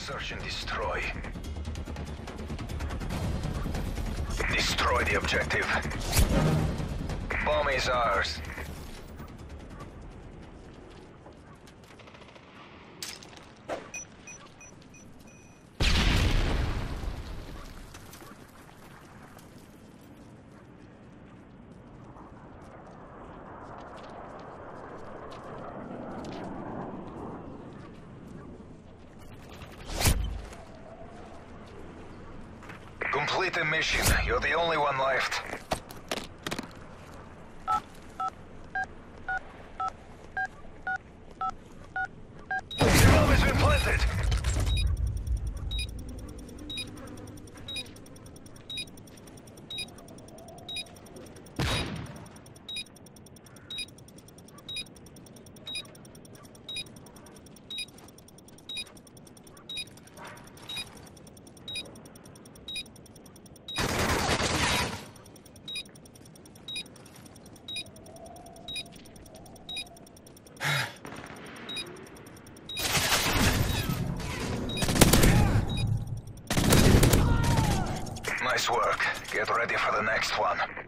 Search and destroy. Destroy the objective. Bomb is ours. Complete the mission. You're the only one left. The bomb has been planted. Nice work. Get ready for the next one.